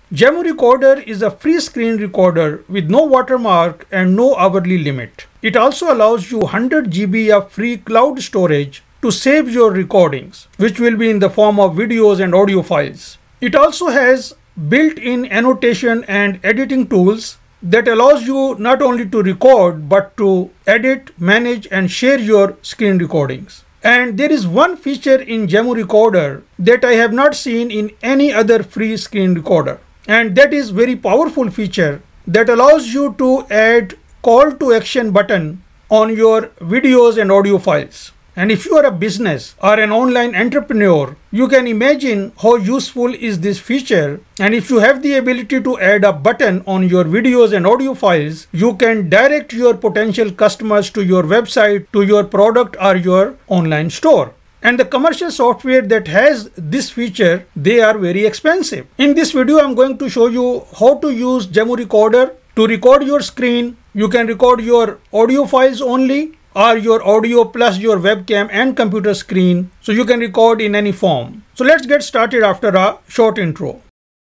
Gemoo Recorder is a free screen recorder with no watermark and no hourly limit. It also allows you 100 GB of free cloud storage to save your recordings, which will be in the form of videos and audio files. It also has built-in annotation and editing tools that allows you not only to record but to edit, manage and share your screen recordings. And there is one feature in Gemoo Recorder that I have not seen in any other free screen recorder. And that is very powerful feature that allows you to add call to action button on your videos and audio files. And if you are a business or an online entrepreneur, you can imagine how useful is this feature. And if you have the ability to add a button on your videos and audio files, you can direct your potential customers to your website, to your product or your online store. And the commercial software that has this feature, they are very expensive. In this video, I'm going to show you how to use Gemoo Recorder to record your screen. You can record your audio files only or your audio plus your webcam and computer screen. So you can record in any form. So let's get started after a short intro.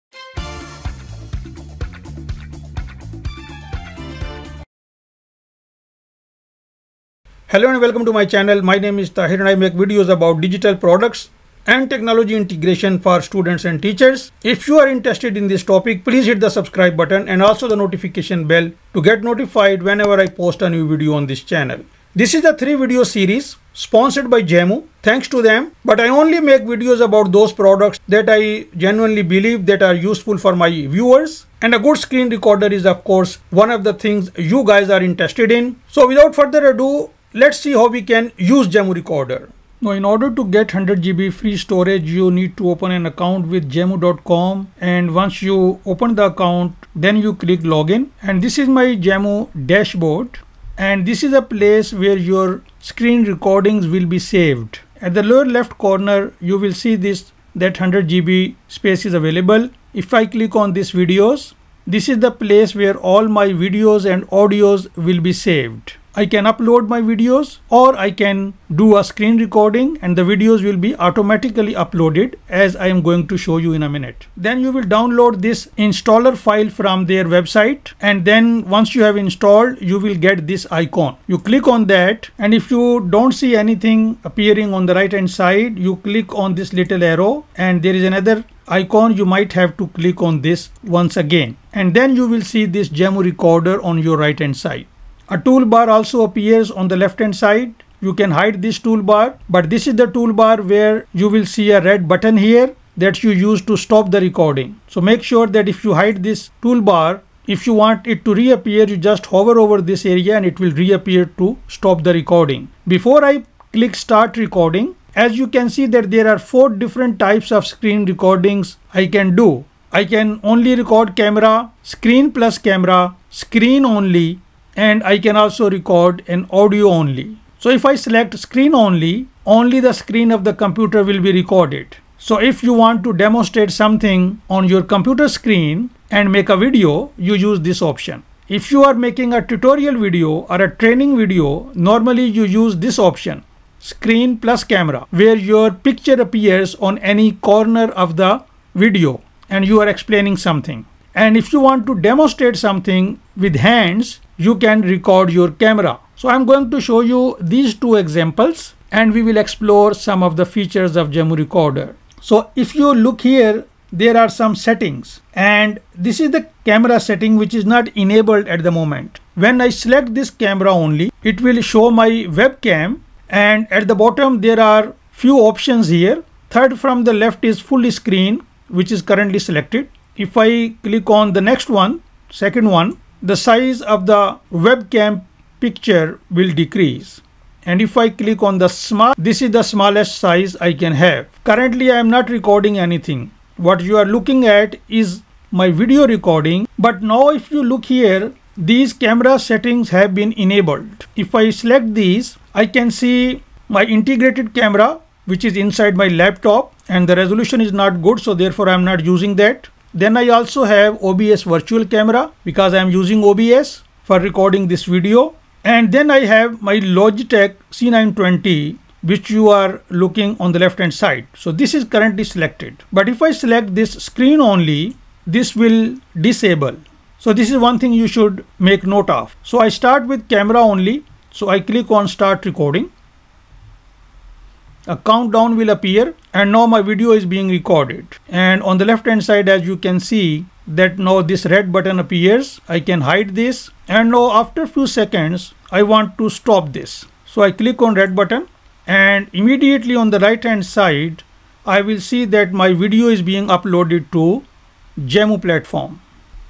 Hello and welcome to my channel. My name is Tahir and I make videos about digital products and technology integration for students and teachers. If you are interested in this topic, please hit the subscribe button and also the notification bell to get notified whenever I post a new video on this channel. This is a 3-video series sponsored by Gemoo. Thanks to them. But I only make videos about those products that I genuinely believe that are useful for my viewers. And a good screen recorder is of course one of the things you guys are interested in. So without further ado, let's see how we can use Gemoo Recorder. Now, in order to get 100 GB free storage, you need to open an account with gemoo.com, and once you open the account, then you click login, and this is my Gemoo dashboard, and this is a place where your screen recordings will be saved. At the lower left corner, you will see that 100 GB space is available. If I click on this videos, this is the place where all my videos and audios will be saved. I can upload my videos or I can do a screen recording and the videos will be automatically uploaded as I am going to show you in a minute. Then you will download this installer file from their website, and then once you have installed, you will get this icon. You click on that, and if you don't see anything appearing on the right hand side, you click on this little arrow and there is another icon. You might have to click on this once again, and then you will see this Gemoo Recorder on your right hand side. A toolbar also appears on the left hand side. You can hide this toolbar, but this is the toolbar where you will see a red button here that you use to stop the recording. So make sure that if you hide this toolbar, if you want it to reappear, you just hover over this area and it will reappear to stop the recording. Before I click start recording, as you can see that there are 4 different types of screen recordings I can do. I can only record camera, screen plus camera, screen only, and I can also record an audio only. So if I select screen only the screen of the computer will be recorded. So if you want to demonstrate something on your computer screen and make a video, you use this option. If you are making a tutorial video or a training video, normally you use this option, screen plus camera, where your picture appears on any corner of the video and you are explaining something. And if you want to demonstrate something with hands, you can record your camera. So I'm going to show you these 2 examples and we will explore some of the features of Gemoo Recorder. So if you look here, there are some settings, and this is the camera setting which is not enabled at the moment. When I select this camera only, it will show my webcam, and at the bottom there are few options here. Third from the left is full screen, which is currently selected. If I click on the next one, second one, the size of the webcam picture will decrease. And if I click on the small, this is the smallest size I can have. Currently I am not recording anything. What you are looking at is my video recording. But now if you look here, these camera settings have been enabled. If I select these, I can see my integrated camera, which is inside my laptop, and the resolution is not good, so therefore I am not using that. Then I also have OBS virtual camera because I am using OBS for recording this video. And then I have my Logitech C920, which you are looking on the left hand side. So this is currently selected. But if I select this screen only, this will disable. So this is one thing you should make note of. So I start with camera only. So I click on start recording. A countdown will appear and now my video is being recorded. And on the left hand side, as you can see that now this red button appears. I can hide this, and now after few seconds I want to stop this. So I click on red button and immediately on the right hand side I will see that my video is being uploaded to Gemoo platform.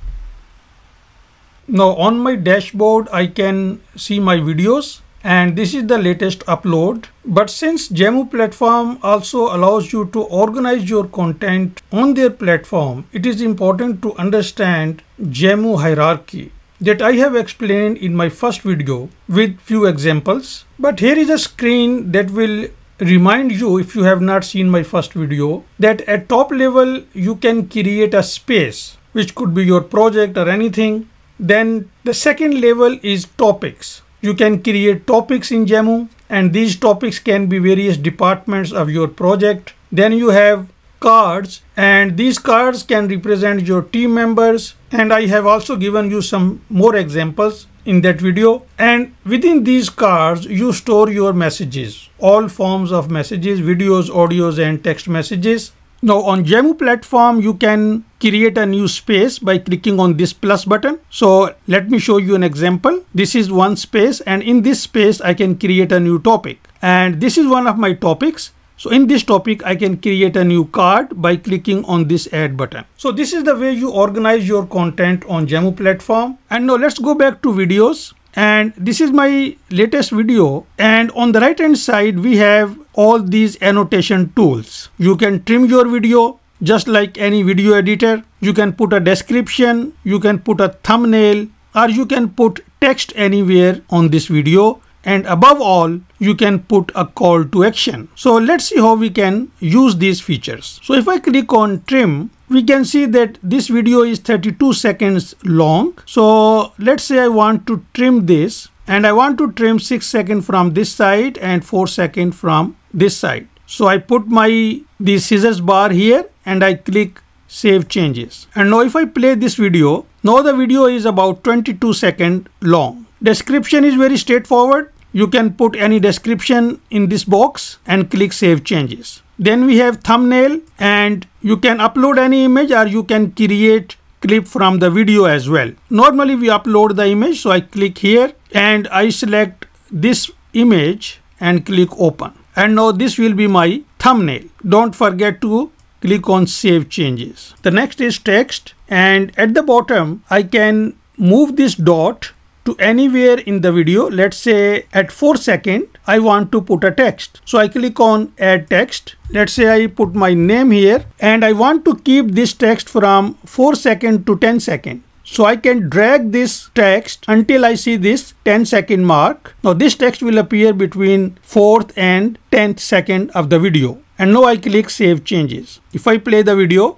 Now on my dashboard I can see my videos and this is the latest upload. But since Gemoo platform also allows you to organize your content on their platform, it is important to understand Gemoo hierarchy that I have explained in my first video with few examples. But here is a screen that will remind you, if you have not seen my first video, that at top level you can create a space which could be your project or anything. Then the second level is topics. You can create topics in Gemoo and these topics can be various departments of your project. Then you have cards and these cards can represent your team members, and I have also given you some more examples in that video. And within these cards you store your messages, all forms of messages, videos, audios and text messages. Now on Gemoo platform you can create a new space by clicking on this plus button. So let me show you an example. This is one space and in this space I can create a new topic, and this is one of my topics. So in this topic I can create a new card by clicking on this add button. So this is the way you organize your content on Gemoo platform. And now let's go back to videos. And this is my latest video, and on the right hand side we have all these annotation tools. You can trim your video just like any video editor. You can put a description, you can put a thumbnail, or you can put text anywhere on this video, and above all you can put a call to action. So let's see how we can use these features. So if I click on trim, we can see that this video is 32 seconds long. So let's say I want to trim this, and I want to trim 6 seconds from this side and 4 seconds from this side. So I put the scissors bar here and I click save changes. And now if I play this video, now the video is about 22 seconds long. Description is very straightforward. You can put any description in this box and click save changes. Then we have thumbnail, and you can upload any image or you can create clip from the video as well. Normally we upload the image, so I click here and I select this image and click open. And now this will be my thumbnail. Don't forget to click on save changes. The next is text, and at the bottom I can move this dot to anywhere in the video. Let's say at 4 seconds I want to put a text. So I click on add text. Let's say I put my name here and I want to keep this text from 4 seconds to 10 seconds. So I can drag this text until I see this 10-second mark. Now this text will appear between 4th and 10th second of the video. And now I click save changes. If I play the video,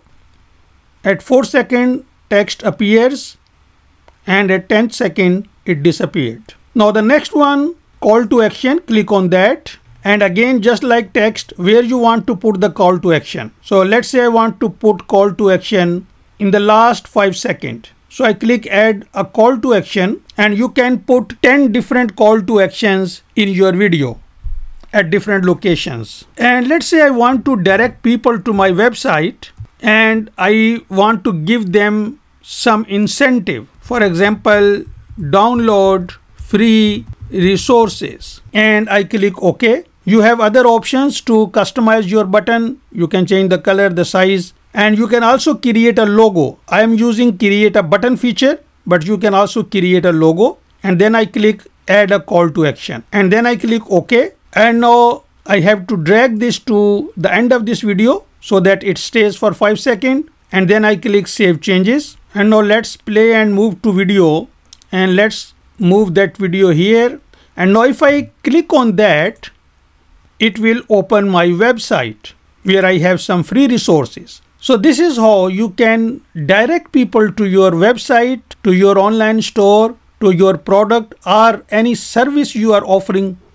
at 4 seconds text appears and at 10th second it disappeared. Now the next one, call to action, click on that. And again, just like text, where you want to put the call to action. So let's say I want to put call to action in the last 5 seconds. So I click add a call to action, and you can put 10 different call to actions in your video at different locations. And let's say I want to direct people to my website and I want to give them some incentive. For example, download free resources, and I click OK. You have other options to customize your button. You can change the color, the size, and you can also create a logo. I am using create a button feature, but you can also create a logo. And then I click add a call to action, and then I click OK. And now I have to drag this to the end of this video so that it stays for 5 seconds, and then I click save changes. And now let's play and move to video, and let's move that video here. And now if I click on that, it will open my website where I have some free resources. So this is how you can direct people to your website, to your online store, to your product, or any service you are offering to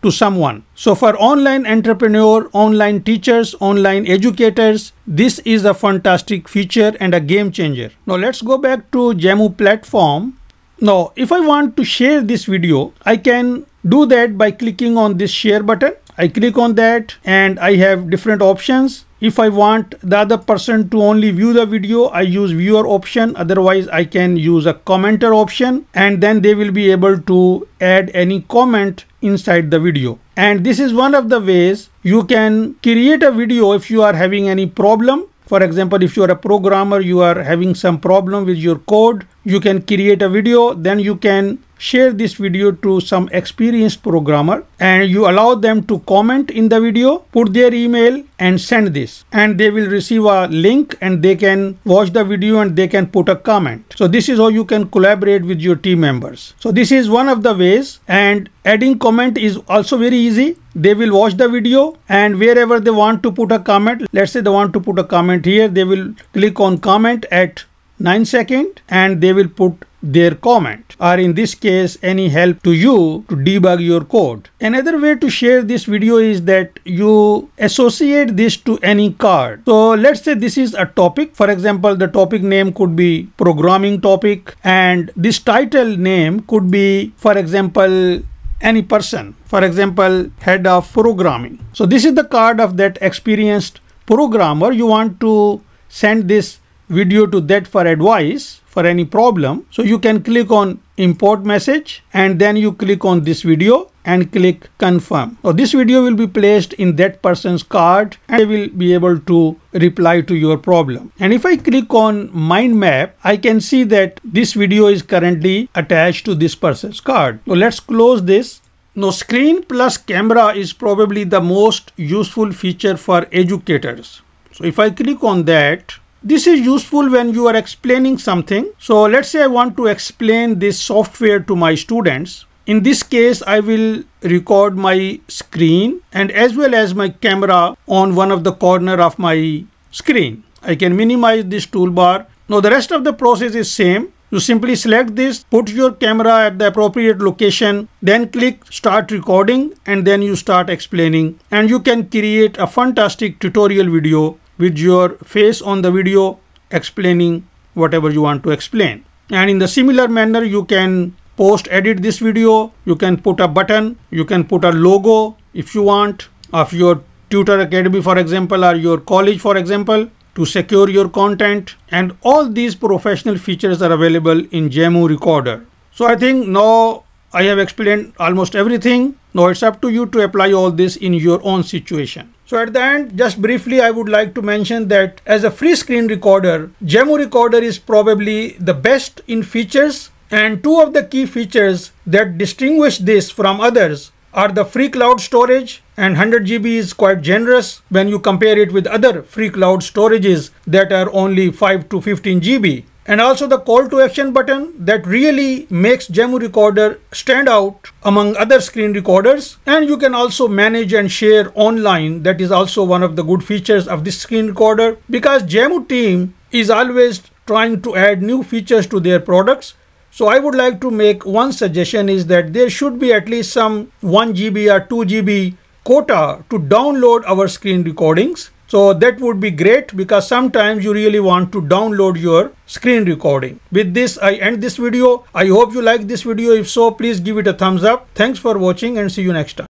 to someone. So for online entrepreneur, online teachers, online educators, this is a fantastic feature and a game changer. Now let's go back to Gemoo platform. Now if I want to share this video, I can do that by clicking on this share button. I click on that and I have different options. If I want the other person to only view the video, I use viewer option. Otherwise, I can use a commenter option, and then they will be able to add any comment inside the video. And this is one of the ways you can create a video if you are having any problem. For example, if you are a programmer, you are having some problem with your code, you can create a video, then you can share this video to some experienced programmer and you allow them to comment in the video, put their email and send this, and they will receive a link and they can watch the video and they can put a comment. So this is how you can collaborate with your team members. So this is one of the ways, and adding comment is also very easy. They will watch the video and wherever they want to put a comment, let's say they want to put a comment here, they will click on comment at 9 seconds and they will put their comment, or in this case any help to you to debug your code. Another way to share this video is that you associate this to any card. So let's say this is a topic. For example, the topic name could be programming topic and this title name could be, for example, any person, for example, head of programming. So this is the card of that experienced programmer. You want to send this video to that for advice for any problem. So you can click on import message and then you click on this video and click confirm. So this video will be placed in that person's card and they will be able to reply to your problem. And if I click on mind map, I can see that this video is currently attached to this person's card. So let's close this. Now screen plus camera is probably the most useful feature for educators. So if I click on that, this is useful when you are explaining something. So let's say I want to explain this software to my students. In this case, I will record my screen and as well as my camera on one of the corner of my screen. I can minimize this toolbar. Now the rest of the process is same. You simply select this, put your camera at the appropriate location, then click start recording and then you start explaining, and you can create a fantastic tutorial video with your face on the video explaining whatever you want to explain. And in the similar manner, you can post edit this video, you can put a button, you can put a logo if you want of your tutor academy, for example, or your college, for example, to secure your content. And all these professional features are available in Gemoo Recorder. So I think now I have explained almost everything. Now it's up to you to apply all this in your own situation. So at the end, just briefly, I would like to mention that as a free screen recorder, Gemoo Recorder is probably the best in features, and two of the key features that distinguish this from others are the free cloud storage, and 100 GB is quite generous when you compare it with other free cloud storages that are only 5 to 15 GB. And also the call to action button that really makes Gemoo Recorder stand out among other screen recorders. And you can also manage and share online. That is also one of the good features of this screen recorder, because Gemoo team is always trying to add new features to their products. So I would like to make one suggestion is that there should be at least some 1 GB or 2 GB quota to download our screen recordings. So that would be great, because sometimes you really want to download your screen recording. With this, I end this video. I hope you like this video. If so, please give it a thumbs up. Thanks for watching and see you next time.